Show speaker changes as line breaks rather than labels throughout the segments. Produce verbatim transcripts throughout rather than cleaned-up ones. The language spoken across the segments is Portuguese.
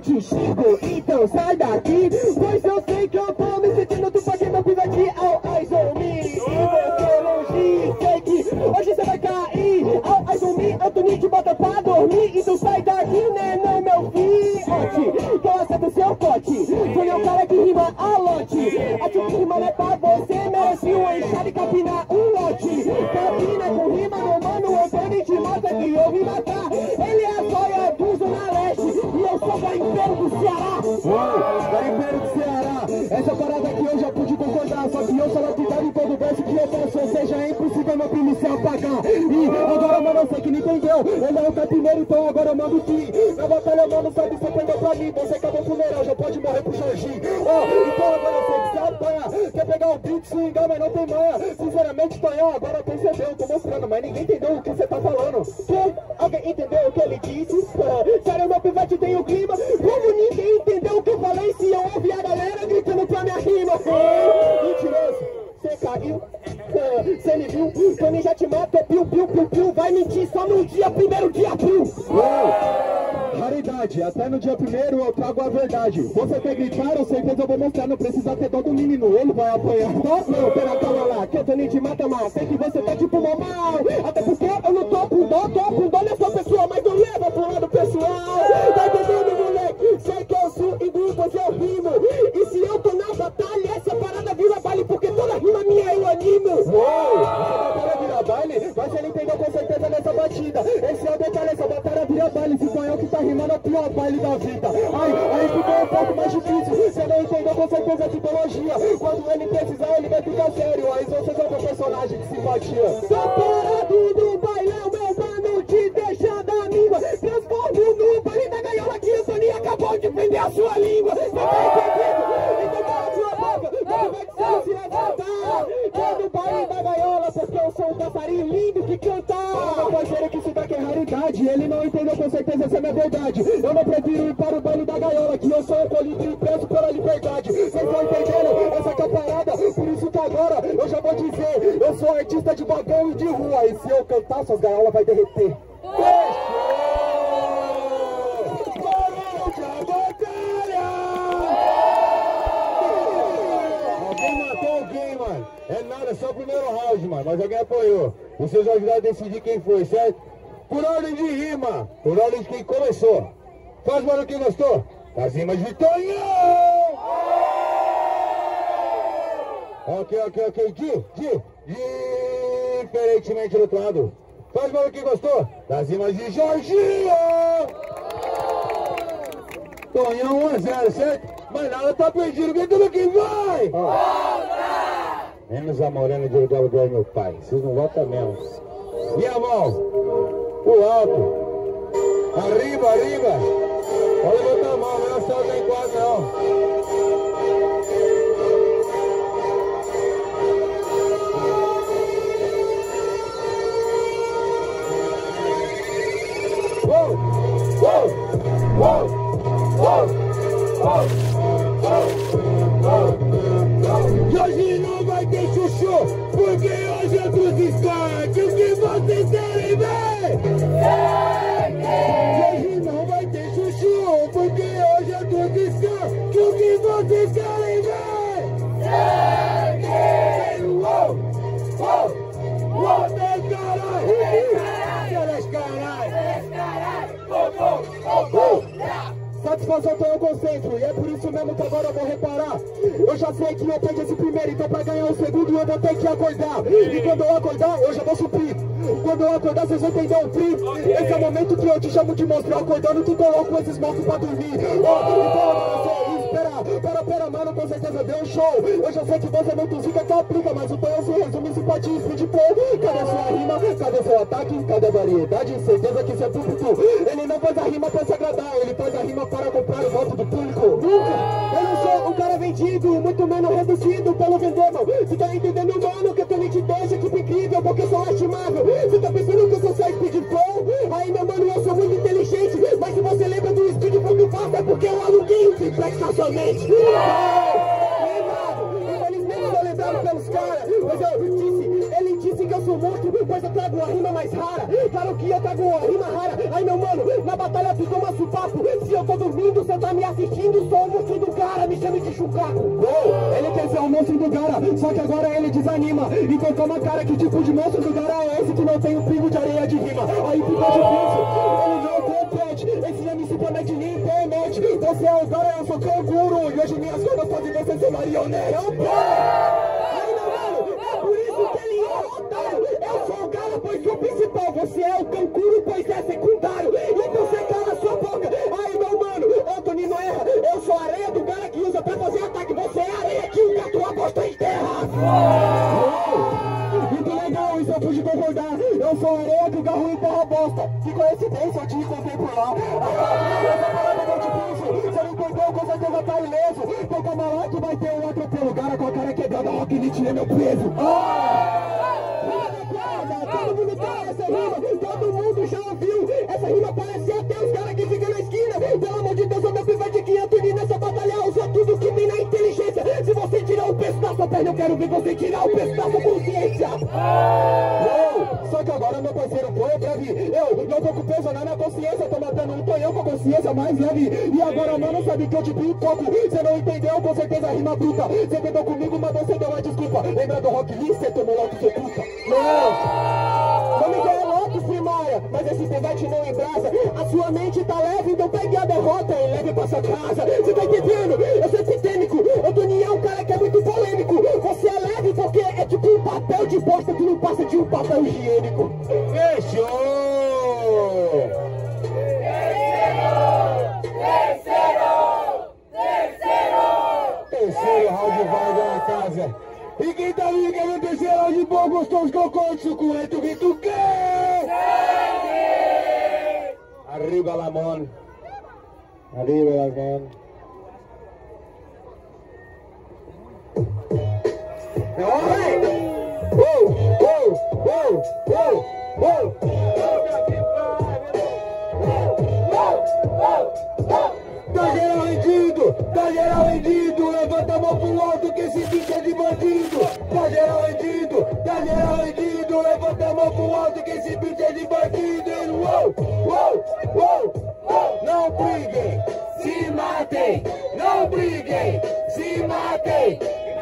te xingo, então sai daqui. Pois eu sei que eu tô me sentindo, tu pode meu pivete ao eyes on me. E você longe, sei que hoje você vai cair. Ao eyes on me, Anthony te bota pra dormir. E tu sai daqui, né, não meu fiote. Que eu acerto seu pote. Foi o cara que rima a lote. A tipo que rima não é pra você, merece um enxada e capinar um lote. Capina com rima no mano, Anthony te mata que eu vim matar. Ele é a joia do Zona Leste e eu sou garimpeiro do Ceará.
Uou, garimpeiro do Ceará. Essa parada aqui eu já pude concordar, só que eu sou lapidado em todo verso que eu faço, ou seja, é impossível meu primo se apagar. E agora, mano, você que não entendeu, ele é o capineiro, então agora eu mando sim. Na batalha, mano, sabe, você perdeu pra mim, você acabou o funeral, já pode morrer pro Jorginho. Ó, oh, então agora eu sei que você apanha, quer pegar o beat, swingar, mas não tem manha. Sinceramente, Tonhão, agora eu percebeu, eu tô mostrando, mas ninguém entendeu o que você tá falando. Que? Alguém entendeu o que ele disse? Uh, sério, meu pivete tem o clima. Como ninguém entendeu o que eu falei, se eu ouvi a galera gritando pra minha rima? Uh, mentiroso, cê caiu, cê uh, me viu, Tony já te matou, piu, piu, piu, piu. Vai mentir só no dia primeiro de abril. Uou. Raridade, até no dia primeiro eu trago a verdade. Você quer gritar, eu certeza eu vou mostrar. Não precisa ter dó do menino, ele vai apanhar. Não, pera, calma lá, que eu tô nem te mata mais. Sei que você tá tipo normal, até porque eu não tô com dó, tô com dó nessa pessoa, mas não leva pro lado pessoal. Tá entendendo, moleque? Sei que eu sou em grupos, eu rimo. E se eu tô na batalha, essa parada vira baile, porque toda rima minha eu animo. Uou, essa batalha vira baile, mas ele entendeu com certeza nessa batida. Esse é o detalhe, essa batalha vira baile. Se foi eu que tá rimando, é o pior baile da vida. Ai, aí ficou um pouco mais difícil. Você não entendeu com certeza a tipologia. Quando ele precisar, ele vai ficar sério. Aí você é um personagem de simpatia. Tô parado no bailão, meu mano, te deixando a língua. Transformo no baile da gaiola que o Tony acabou de prender a sua língua. Você tá entendendo? Então cala a sua boca, não vai que você se levantar. Tô no baile da gaiola porque eu sou um passarinho lindo que canta. Meu parceiro, que isso daqui é raridade. Ele não entendeu com certeza essa é minha verdade. Eu não prefiro ir para o baile da gaiola, que eu sou um colibri preso pela liberdade. Vocês estão entendendo essa que é a parada? Por isso que agora eu já vou dizer, eu sou artista de bagão e de rua. E se eu cantar, suas gaiolas vai derreter. Alguém matou alguém, mano. É nada, só o primeiro round, mano. Mas alguém apoiou. Vocês vão ajudar a decidir quem foi, certo? Por ordem de rima, por ordem de quem começou. Faz barulho quem gostou. As rimas de Tonhão! Ok, ok, ok. Di, di, diferentemente do outro lado. Faz barulho quem gostou. Das rimas de Jorginho! Tonhão um a zero, certo? Mas nada tá perdido. Quem tudo que vai? Volta! Menos a morena de lugar do meu pai. Vocês não votam mesmo. E a mão? O alto. Arriba, arriba. Pode botar a mão, não é só em quadro, não. Uou, uou, uou, uou, uou, uou. E hoje não vai ter chuchu, porque hoje é dos escortes. O que vocês querem ver? E hoje não vai ter chuchu, porque hoje é dos escortes. O que vocês querem ver? Uou, uou, uou, dez caralho! Dez caralho! Dez caralho! Satisfação tem o concentro, e é por isso mesmo que agora eu vou reparar. Eu já sei que eu perdi esse primeiro, então pra ganhar o segundo eu vou ter que acordar. E quando eu acordar, eu já vou suprir. Quando eu acordar, vocês vão entender o frio. Esse é o momento que eu te chamo de monstro. Acordando, tu coloca esses monstros pra dormir. Oh, então agora só espera, pera, pera, mano, com certeza deu um show. Eu já sei que você não tuzica que aplica, mas o Tonhão se resume simpatia e speed flow. Cadê sua rima? Cadê seu ataque? Cadê a variedade? Certeza que isso é público. Ele não faz a rima pra se agradar, ele faz a rima para comprar o voto do público. Nunca! Eu não sou um cara vendido, muito menos reduzido pelo vender, mano. Você tá entendendo, mano, que eu tô nem te deixa, tipo incrível, porque eu sou lastimável. Você tá pensando que eu sou só speed flow? Aí, meu mano, eu sou muito inteligente. Mas se você lembra do speed flow que faço, é porque eu aluguei um triplex na sua mente. Lembrado, infelizmente eu lembrado pelos caras. Mas eu disse, ele disse que eu sou monstro, pois
mas eu trago uma rima mais rara. Claro que eu trago uma rima rara. Aí meu mano, na batalha tu toma supapo. Se eu tô dormindo, cê tá me assistindo, sou o monstro do cara, me chame de chucaco.
Uou, ele quer ser o monstro do cara, só que agora ele desanima. Então toma cara, que tipo de monstro do cara é esse que não tem um pingo de areia de rima? Aí ficou difícil, ele não compete. Esse M C promete na internet. Você é o cara, eu sou canguru. E hoje minhas contas fazem você ser marionete. Eu
Aí meu mano, é por isso que ele é otário. Eu sou o cara, pois sou o principal. Você é o cancuro, pois é secundário. Então você cala sua boca. Aí meu mano, Anthony não erra. Eu sou a areia do cara que usa pra fazer ataque. Você é a areia que o gato aposta em terra.
Muito legal, isso eu pude concordar. Eu sou a areia que o garro enterra a bosta. Que coincidência, eu te encontrei por lá. Essa parada é difícil. Você não entendeu, com certeza tá ileso. Então calma lá que vai ter um atropelo. Cara com a cara quebrada, Rock Elite é meu peso.
Todo mundo tem essa rima, todo mundo já ouviu. Essa rima parece até os caras que ficam na esquina. Pelo amor de Deus, eu meu pivete que Anthony nessa batalha usa tudo que tem na inteligência. Se você tirar o peso da sua perna, eu quero ver você tirar o peso da sua consciência.
Uou, só que agora meu parceiro foi breve. Eu não tô com peso na minha consciência, tô matando um tonhão com a consciência mais leve. E agora mano, sabe que eu te picoco. Você não entendeu, com certeza rima bruta. Você tentou comigo, mas você deu a desculpa. Lembra do Rock Lee, você tomou logo seu puta.
Não, vamos ganhar logo, primária. Mas esse pivete não embrasa. A sua mente tá leve, então pegue a derrota e leve pra sua casa. Você tá entendendo? Eu sou sistêmico. Antônio é um cara que é muito polêmico. Você é leve porque é tipo um papel de bosta que não passa de um papel higiênico.
Fechou! Terceiro round vai da casa. E quem tá ligando no terceiro round bom, gostoso, cocô, suculento, grito que? Arriba la mão. Arriba la mão. Uou, uou, uou, uou, uou. Tá geral rendido, tá geral rendido. Levanta a mão pro alto que esse bicho é de bandido. Tá geral rendido, tá geral rendido. Levanta a mão pro alto que esse bicho é de bandido. Uou, uou, uou, uou. Não briguem, se matem. Não briguem, se matem.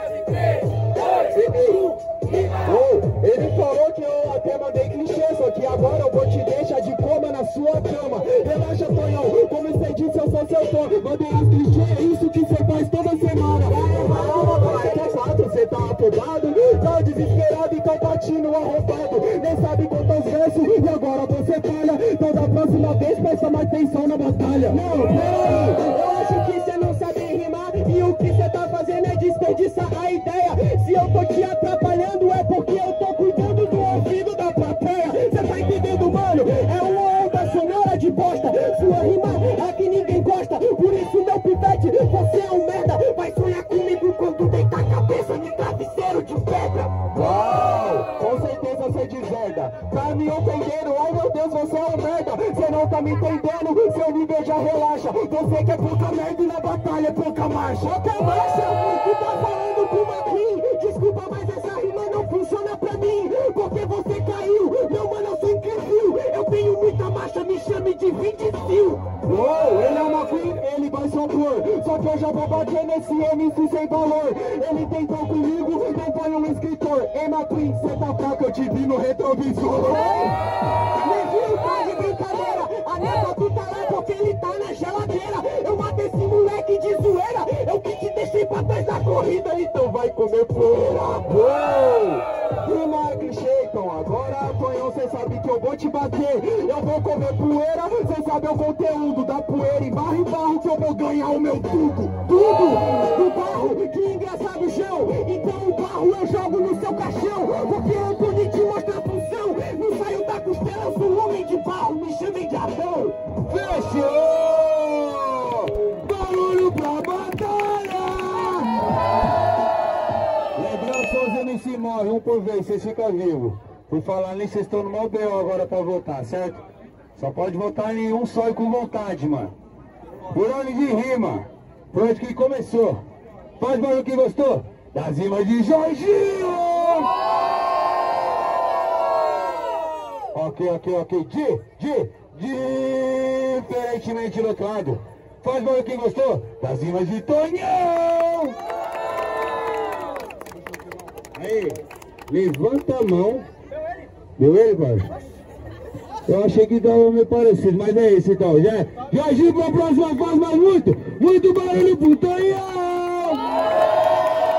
Oh, ele falou que eu até mandei clichê, só que agora eu vou te deixar de coma na sua cama. Relaxa, Tonhão, como você disse, eu sou seu fã. Mandei os clichês, é isso que você faz toda semana. Você quer quatro, você tá afobado, tá desesperado e tá patinho arrombado. Nem sabe quantos versos e agora você falha. Então da próxima vez presta mais atenção na batalha. Não, peraí, eu acho que você não sabe rimar e o que você tá fazendo é desperdiçar a ideia. Se eu tô te atrapalhando é porque eu tô cuidando do ouvido da plateia. Cê tá entendendo, mano? É uma onda sonora de bosta. Sua rima aqui ninguém gosta. Por isso, meu pivete, você é um merda. Vai sonhar comigo quando deitar a cabeça no travesseiro de pedra. Uau! Com certeza você deserda. Tá me entendendo? Ai meu Deus, você é um merda. Você não tá me entendendo? Seu nível já relaxa. Você quer pouca merda e na batalha pouca marcha. Pouca marcha? Tu tá falando com o Macri? Desculpa, mas essa rima não funciona pra mim. Porque você caiu. Meu mano, eu sou incrível. Eu tenho muita marcha, me chame de vinte fio. Uou, ele é uma queen, ele vai sopor. Só que eu já vou bater nesse M C sem valor. Ele tentou comigo, não foi um escritor. Ei, McQueen, cê tá fraco, eu te vi no retrovisor. Me viu, tá de brincadeira. A neta tu tá lá porque ele tá na geladeira. Eu matei esse moleque de zoeira. Eu que te deixei pra trás da corrida, então vai comer poeira. Uou! Rima é clichê, então agora, Tonhão, cê sabe que eu vou te bater. Eu vou comer poeira, cê sabe o conteúdo da poeira. E barro em barro que eu vou ganhar o meu tudo. Tudo do barro, que engraçado o chão. Então o barro eu jogo no seu caixão. Porque eu tô de te mostrar a função. Não saio da costela, eu sou um homem de barro. Me chamem de Adão. Fechou! Barulho pra batalha! Lembrando, só os M C morrem, um por vez, vocês ficam vivos. Por falar nisso, vocês estão no mal B O agora pra votar, certo? Só pode votar em um só e com vontade, mano. Por onde de rima? Por onde que começou? Faz barulho que gostou? Das rimas de Jorginho! Ok, ok, ok. Di, di, diferentemente lotado. Faz barulho quem gostou? Das rimas de Tonhão! Aí, levanta a mão. Deu ele, pai? Eu achei que tava meio parecido, mas é isso então. Já, já agiu pra próxima fase, mas muito, muito barulho pro Tonhão!